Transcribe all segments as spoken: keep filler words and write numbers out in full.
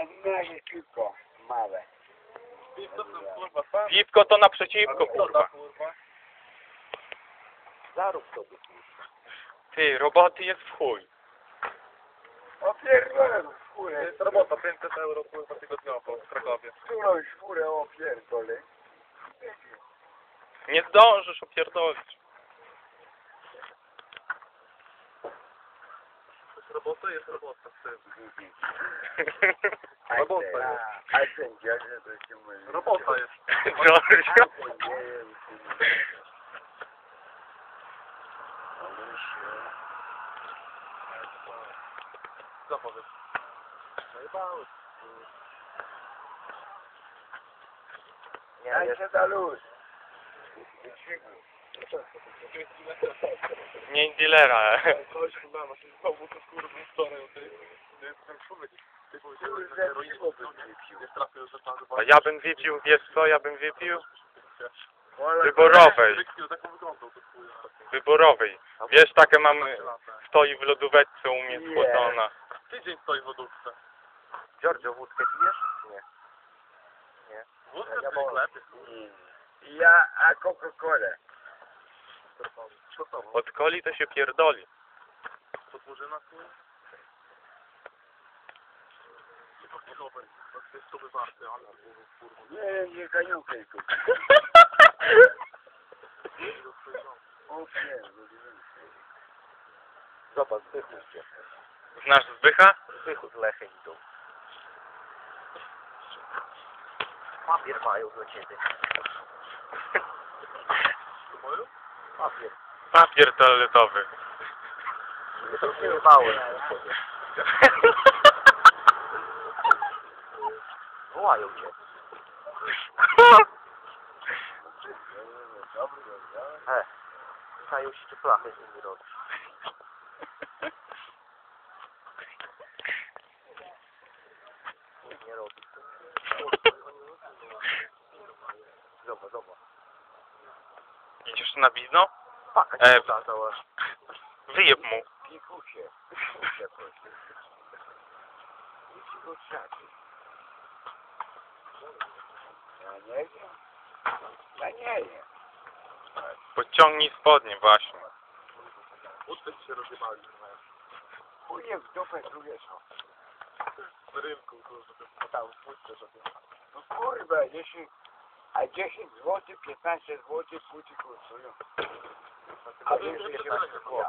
nagie piwko małe. Piwko to kurwa, pan. Piwko to naprzeciwko, kurwa. Zarób sobie. Ty, roboty jest w chuj. Opierdolę To furę. jest robota, pięćset euro kurwa tygodniowo w Krakowie. Którąś furę opierdolę. Nie zdążysz opierdolić. To jest robota, jest robota. A Robota ten- jest. A ten dziadzie to się mówi. Robota jest. Giorgio. Co powiesz? Zajebałeś. Daj się da luz. Nie dealera. Coś chyba, no się znowu to kurwa wczoraj o tej... To jest ten człowiek. Ty powiedziałeś, że heroinę nie trafił, że pan... A ja bym wypił, wiesz co, ja bym wypił? Wyborowej. Wypił, taką wyglądał to chuj. Wyborowej. Wiesz, takie mam, stoi w lodóweczce u mnie schłodzona. Tydzień stoi w lodówce. Giorgio, wódkę pijesz? Nie. Nie. Wódkę Ja czy wolę. chleb? Ja, a Coca-Colę. Co to? Od coli to się pierdoli. Podmurzyna chuj? Podmurzowej. To jest to wywarty, ale kurwa. Nie, nie kaniukę tu. O pierdolę. Zobacz, Zbychu się. Znasz Zbycha? Zbychu z Lechem idą. Papier mają dla ciebie. Papier. Papier toaletowy. To już nie bałem. Wołają cię. E, pytają się, czy flachę z nimi robisz. Nie robi. Zobacz, zobacz. Idziesz na bizno? Paka E, się pokazała. Wyjeb mu. Pikusie. Pikusie proszę. Jeśli go trzaci. Ja nie wiem. Ja nie wiem. Podciągnij spodnie właśnie. Ucztek się rozjebali. Chuję w dupę drugie są. Na rynku, kurwa. No tam w puszce sobie. No kurwa, jeśli... A dziesięć złotych, piętnaście złotych płci kosztują. A wiesz, że się ja.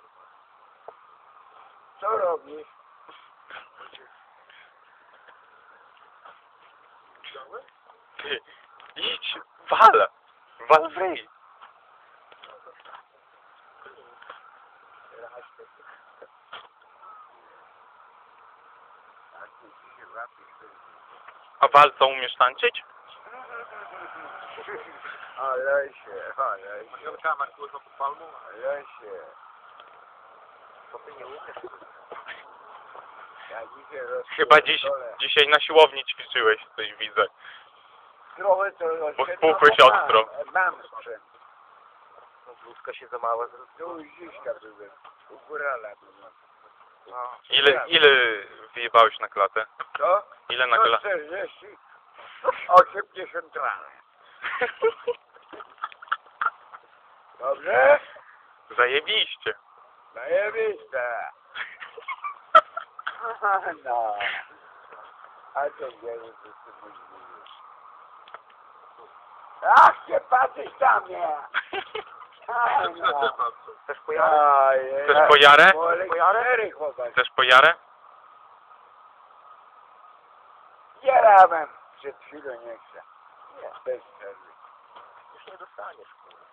Co robisz? Ty, idź, wal. Wal w ryj. A wal co, umiesz tańczyć? Ale się, ale się, Wielkana kurwa pod palmą. ale się. To ty nie umiesz? Ja dzisiaj Chyba dziś, dzisiaj na siłowni ćwiczyłeś, coś widzę. Trochę to... Bo spuchłeś ostro. Mam sprzęt. No bluzka się za mała zrobiła. Tu u Ziśka byłem. U Górala byłem. No. Ile, ile wyjebałeś na klatę? Co? Ile na No klatę? czterdzieści, osiemdziesiąt rano. Dobrze? Zajebiście. Zajebiste. No. A to nie wiem, co ty mówisz. Ach, się patrzysz na mnie. A, no. Chcesz Chcesz po jarę? Pojarę? Chłopak. Chcesz po jarę? Jarałem. Przed chwilą nie chcę. Nie, bez przerwy. Już nie dostaniesz, kurwa.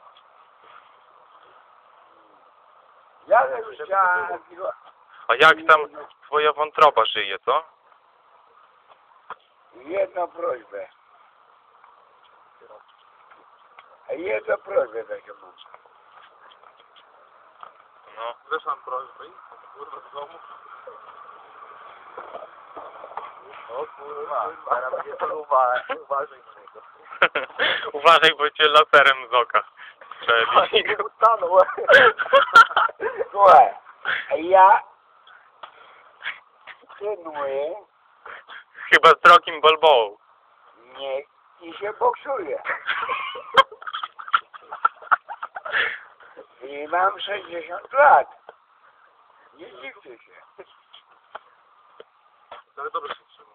Ja już chciałem... A jak tam twoja wątroba żyje, co? Jedną prośbę. Jedną prośbę taką mam. No. Wiesz, mam prośbę i kurwa z domu. O kurwa, teraz będzie to uważaj, uważaj na niego. Uważaj, bo cię laserem z oka strzeli. Nie ustanął. Słuchaj, ja trenuję. Chyba Chyba z Rockim Balboą. Nie, i się boksuje. I mam sześćdziesiąt lat. Nie dziwcie się. Ale dobrze się trzyma.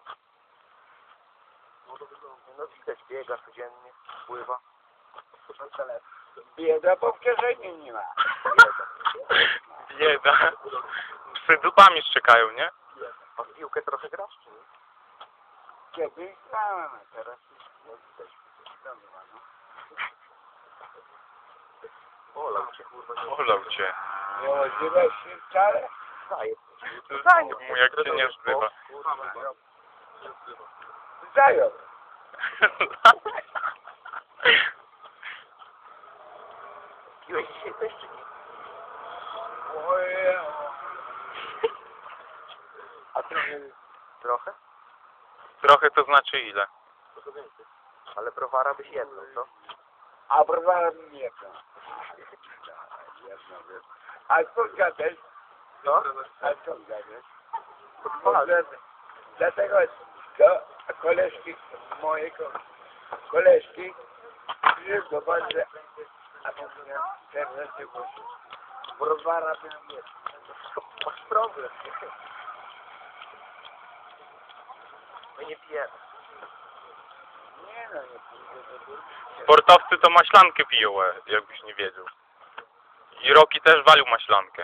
No widać, biega codziennie, pływa. Bieda, bo w kieszeni nie ma. Bieda. Psy dupami szczekają, nie? A w piłkę trochę grasz, czy nie? Kiedyś znałem, a teraz nie widać. Dobra, no. Olał cię, kurwa, nie Olał cię. Nie odzywaj się wcale? daje. Mu jak cię nie zbywa. Zajął. Piłeś dzisiaj też, czy nie? Ojej. A trochę? Trochę? Trochę to znaczy ile? Trochę więcej. Ale browara byś jedną, co? A browara mi nie to. A skąd gadasz? Co? A skąd gadasz? Podpalę. Dlatego to koleżki, moje ko- koleżki, wszystko bardzo, a to mnie serdecznie proszę. Browara bym nie. Masz problem. My nie pijemy. Nie no, nie pójdę do góry. Sportowcy to maślankę piją, e, jakbyś nie wiedział. I Rocky też walił maślankę.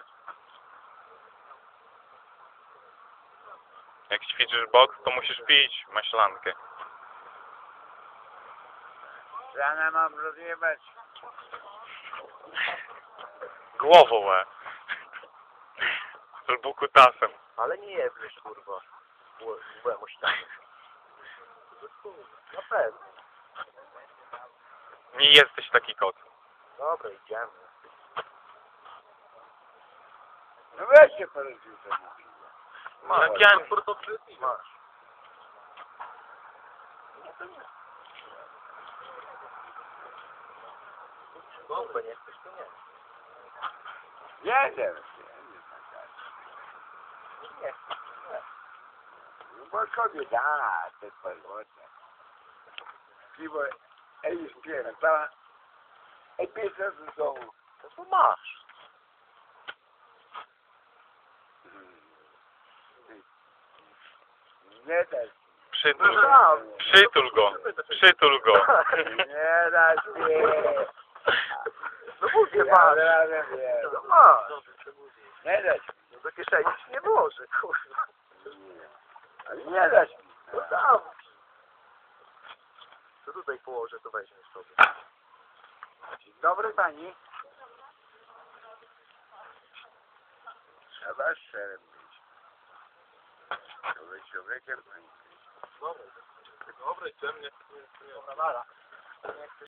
Jak ćwiczysz boks, to musisz pić maślankę. Rana mam rozjebać. Głową, e. Albo kutasem. Ale nie jeblisz, kurwa. Byłem o ścianę. Na pewno. Nie jesteś taki kot. Dobra, idziemy. No weźcie porozumie to na piwo. No jak ja... Masz. Dobra, nie chcesz, to nie. Jedę. Nie. No bo sobie da, te podwodne. Piwo, ej, spierdala. Ej, pisze z domu. To co masz? Nie dać. Przytul go. Przytul go. Przytul go. Nie dać mi. No mówię, Ja masz. razem wiem. No masz. Nie dać mi. Do kieszeni ci nie może, kurwa. Ale nie dać mi. No tam. Co tutaj położę, to weźmiesz sobie. Dzień dobry pani. Trzeba szczerym być. Człowiek człowiekiem pani. Dobra, dobra, idziemy, nie, nie, nie. Dobra, nara. Nie chcesz